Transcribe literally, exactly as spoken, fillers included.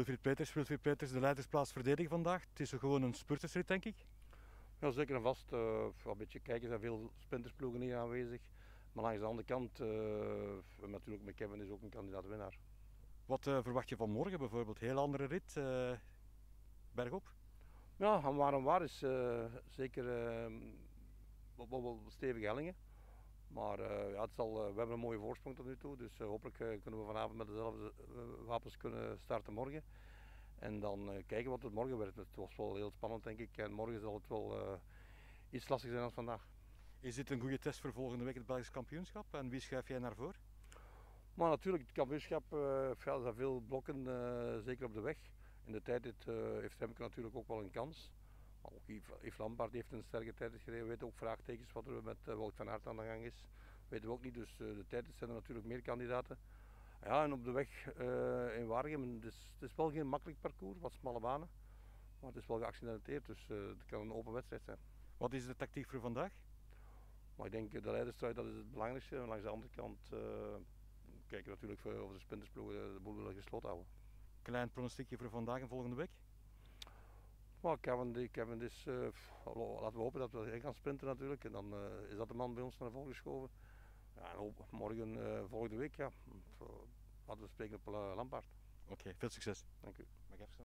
Wilfried Peeters, Wilfried Peeters, de leidersplaats verdedigen vandaag. Het is gewoon een spurtersrit, denk ik. Ja, zeker en vast. Uh, een beetje kijken, er zijn veel sprintersploegen hier aanwezig. Maar langs de andere kant, uh, natuurlijk met Kevin is ook een kandidaat winnaar. Wat uh, verwacht je van morgen bijvoorbeeld? Heel andere rit, uh, bergop? Ja, en waar en waar is uh, zeker uh, wat, wat, wat stevige hellingen. Maar uh, ja, het zal, uh, we hebben een mooie voorsprong tot nu toe. Dus uh, hopelijk uh, kunnen we vanavond met dezelfde uh, wapens kunnen starten morgen. En dan uh, kijken wat het morgen werd. Het was wel heel spannend, denk ik. En morgen zal het wel uh, iets lastiger zijn dan vandaag. Is dit een goede test voor volgende week het Belgisch kampioenschap? En wie schuif jij naar voren? Maar natuurlijk, het kampioenschap, uh, ja, er zijn veel blokken, uh, zeker op de weg. In de tijd dit, uh, heeft Remke natuurlijk ook wel een kans. Maar ook Yves Lampaert heeft een sterke tijd gereden. We weten ook vraagtekens wat er met uh, Wout van Aert aan de gang is. Weten we ook niet, dus uh, de tijd zijn er natuurlijk meer kandidaten. Ja, en op de weg uh, in Waregem, het is, het is wel geen makkelijk parcours, wat smalle banen. Maar het is wel geaccidenteerd, dus uh, het kan een open wedstrijd zijn. Wat is de tactiek voor vandaag? Maar ik denk de leiderstrui, dat is het belangrijkste. En langs de andere kant uh, kijken natuurlijk of de sprintersploegen de boel willen gesloten houden. Klein pronostiekje voor vandaag en volgende week? Maar Kevin, Kevin is, uh, laten we hopen dat we gaan sprinten natuurlijk. En dan uh, is dat de man bij ons naar voren geschoven. Ja, en hoop, morgen, uh, volgende week, ja, laten we spreken op uh, Lampaert. Oké, okay, veel succes. Dank u. Mag ik even